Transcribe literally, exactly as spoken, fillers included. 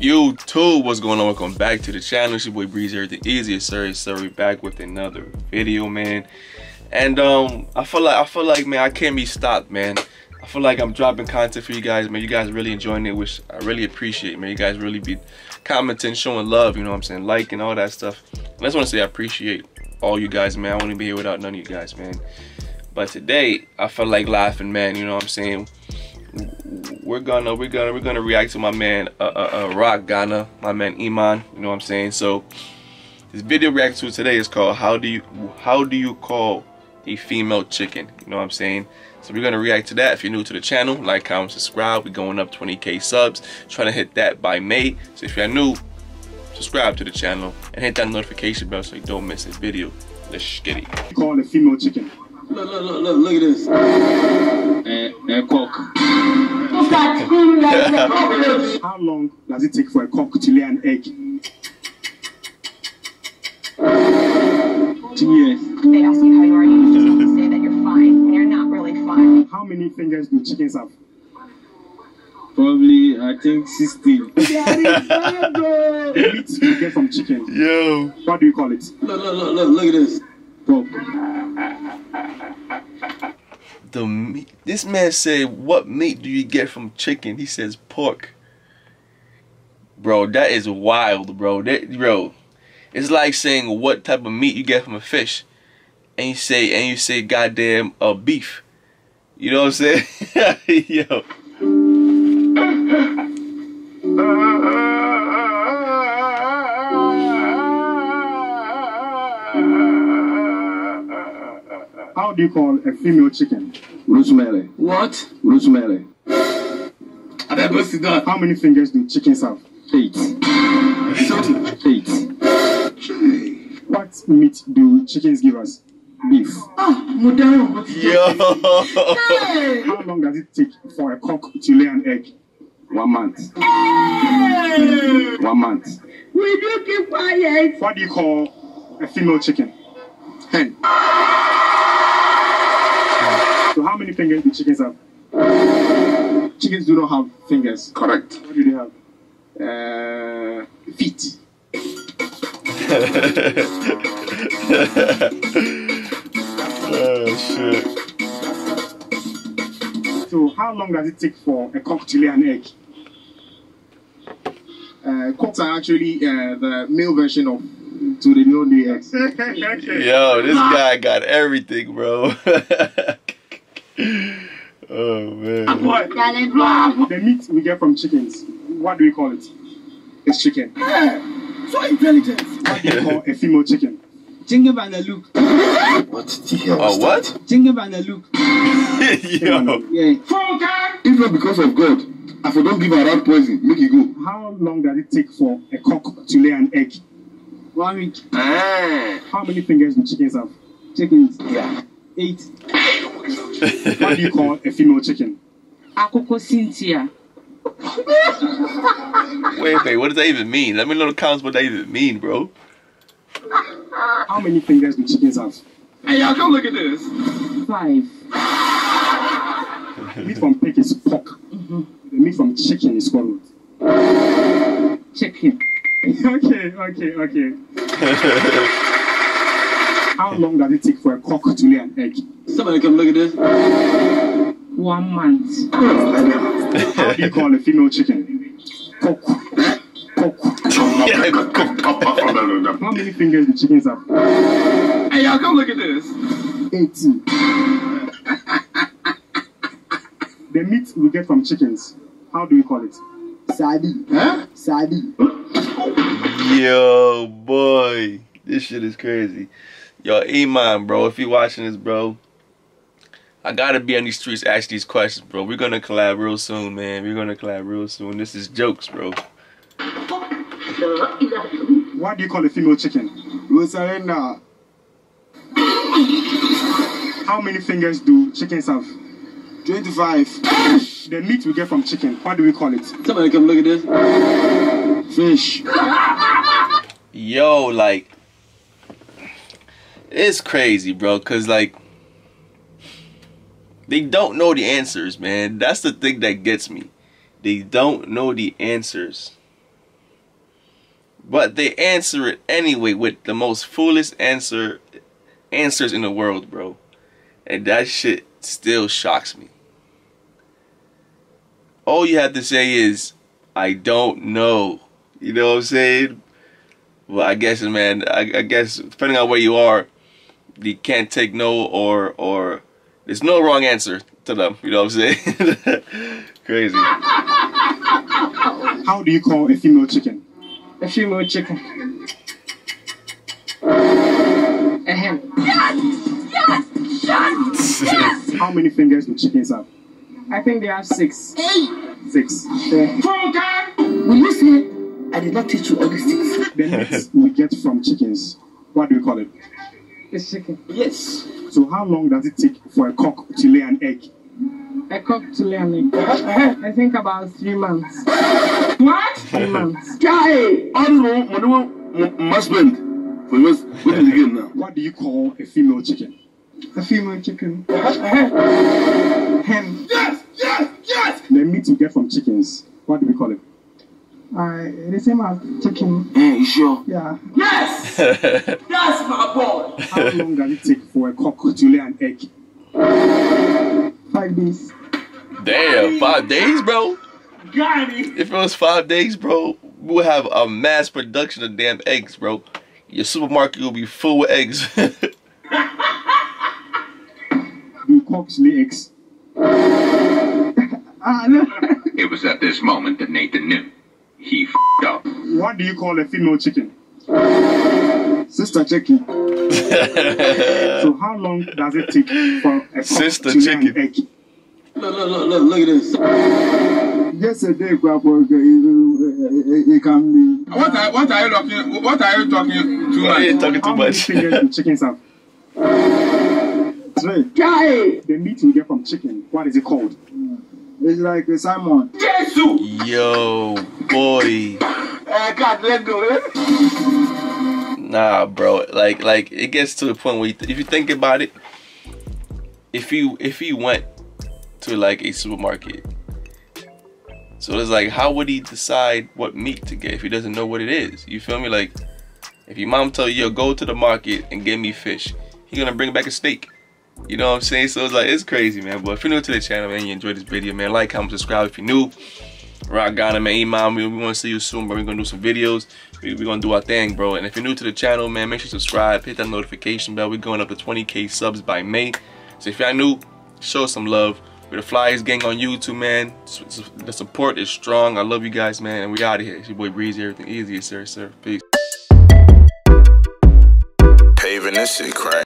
YouTube, what's going on? Welcome back to the channel. It's your boy Breeze, everything easier, sir. So we back with another video, man. And um, I feel like I feel like man, I can't be stopped, man. I feel like I'm dropping content for you guys, man. You guys really enjoying it, which I really appreciate, man. You guys really be commenting, showing love, you know what I'm saying, liking all that stuff. And I just want to say I appreciate all you guys, man. I wouldn't be here without none of you guys, man. But today, I feel like laughing, man. You know what I'm saying? We're gonna, we're gonna, we're gonna react to my man, uh, uh, uh, Rock Ghana, my man Iman. You know what I'm saying? So, this video react to today is called "How do you, how do you call a female chicken?" You know what I'm saying? So we're gonna react to that. If you're new to the channel, like, comment, subscribe. We're going up twenty K subs, trying to hit that by May. So if you're new, subscribe to the channel and hit that notification bell so you don't miss this video. Let's get it. Call a female chicken. Look, look, look, look, look at this. Uh, uh, cock. How long does it take for a cock to lay an egg? Two years. They ask you how you are, you just have to say that you're fine when you're not really fine. How many fingers do chickens have? Probably, I think sixteen. The meat you get from chicken. Yo. What do you call it? Look, look, look, look, look at this. Pork. The meat. This man said, "What meat do you get from chicken?" He says pork. Bro, that is wild, bro. That, bro, it's like saying what type of meat you get from a fish, and you say and you say goddamn uh, beef. You know what I'm saying? Yo. How do you call a female chicken? Rosemary. What? Rosemary. I never see that. How many fingers do chickens have? Eight. Eight. What meat do chickens give us? Beef. Yo. How long does it take for a cock to lay an egg? One month. One month. Will you keep quiet? What do you call a female chicken? Hen. So how many fingers do chickens have? Chickens do not have fingers. Correct. What do they have? Uh, feet. Oh shit. So how long does it take for a cock to lay an egg? Uh, cocks are actually uh, the male version of to the no lay eggs. Yo, this guy got everything, bro. Oh man. The meat we get from chickens, what do we call it? It's chicken. So intelligent. What do you call a female chicken? Jingle van the look. What the hell? Oh, what? Jingle van the look. Yo. Yeah. If not because of God, if I don't give her rat poison, make it go. How long does it take for a cock to lay an egg? One week. Ah. How many fingers do chickens have? Chickens. Yeah. Eight. What do you call a female chicken? Akoko Cynthia. Wait, wait, what does that even mean? Let me know in the comments what that even mean, bro. How many fingers do chickens have? Hey, y'all, come look at this. Five. Meat from pig is pork. Mm-hmm. The meat from chicken is called Chicken. Okay, okay, okay. How long does it take for a cock to lay an egg? Somebody come look at this. One month. How do you call a female chicken? Cock. Cock. Yeah, How many fingers do chickens have? Hey, y'all, come look at this. Eighteen. The meat we get from chickens, how do we call it? Sadi. Huh? Sadi. Yo, boy. This shit is crazy. Yo, Iman, bro, if you watching this, bro, I gotta be on these streets asking these questions, bro. We're gonna collab real soon, man. We're gonna collab real soon. This is jokes, bro. What do you call a female chicken? Rosarena. How many fingers do chickens have? Twenty-five. The meat we get from chicken, what do we call it? Somebody come look at this. Fish. Yo, like, it's crazy, bro, cause like they don't know the answers, man. That's the thing that gets me. They don't know the answers. But they answer it anyway with the most foolish answer answers in the world, bro. And that shit still shocks me. All you have to say is, I don't know. You know what I'm saying? Well, I guess, man, I, I guess depending on where you are, you can't take no or, or there's no wrong answer to them. You know what I'm saying? Crazy. How do you call a female chicken? A female chicken. A hen. Yes! Yes! Yes! Yes! How many fingers do chickens have? I think they have six. Six. Yeah. Will you say I did not teach you all these things? The meat we get from chickens, what do we call it? It's chicken. Yes. So how long does it take for a cock to lay an egg? A cock to lay an egg. I think about three months. What? Three months. Guy! I don't know. Must spend. For what what is it again now? What do you call a female chicken? A female chicken. Hen. Yes! Yes! Yes! The meat we get from chickens, what do we call it? Uh, the same as chicken. Eh, you sure? Yeah. Yes! That's my boy! How long does it take for a cock to lay an egg? Five days. Damn, five days, bro? Got it! If it was five days, bro, we would have a mass production of damn eggs, bro. Your supermarket will be full with eggs. Do cocks lay eggs? Ah, no. It was at this moment that Nathan knew. He f***ed up. What do you call a female chicken? Sister chicken. So how long does it take for a cock Sister to lay chicken. an egg? Look, look, look, look, look at this. Yesterday, Grandpa, it can be. What are, what are you talking? What are you talking too Why are you much? talking too How many much? fingers do chickens have? Three. Guy! The meat we get from chicken, what is it called? It's like a salmon. Jesus! Yo, boy. Uh, God, let's go. Nah, bro. Like, like it gets to the point where you th if you think about it, if you if he went to like a supermarket, so it's like, how would he decide what meat to get if he doesn't know what it is? You feel me? Like, if your mom tell you, yo, go to the market and get me fish, he gonna bring back a steak. You know what I'm saying? So it's like, it's crazy, man. But if you're new to the channel, man, you enjoyed this video, man, like, comment, subscribe if you're new. Rock Ghana, man. Imam, we, we want to see you soon, bro. We're gonna do some videos. We, we're gonna do our thing, bro. And if you're new to the channel, man, make sure you subscribe, hit that notification bell. We're going up to twenty K subs by May. So if y'all new, show some love. We're the Flyers Gang on YouTube, man. The support is strong. I love you guys, man. And we out of here. It's your boy Breezy, everything easy, sir, sir. Peace. Paving this shit crack.